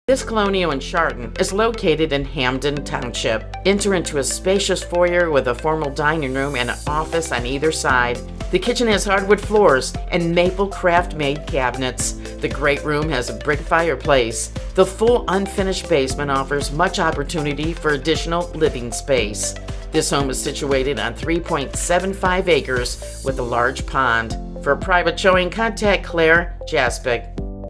This colonial in Chardon is located in Hamden Township. Enter into a spacious foyer with a formal dining room and an office on either side. The kitchen has hardwood floors and maple craft-made cabinets. The great room has a brick fireplace. The full unfinished basement offers much opportunity for additional living space. This home is situated on 3.75 acres with a large pond. For a private showing, contact Claire Jazbec.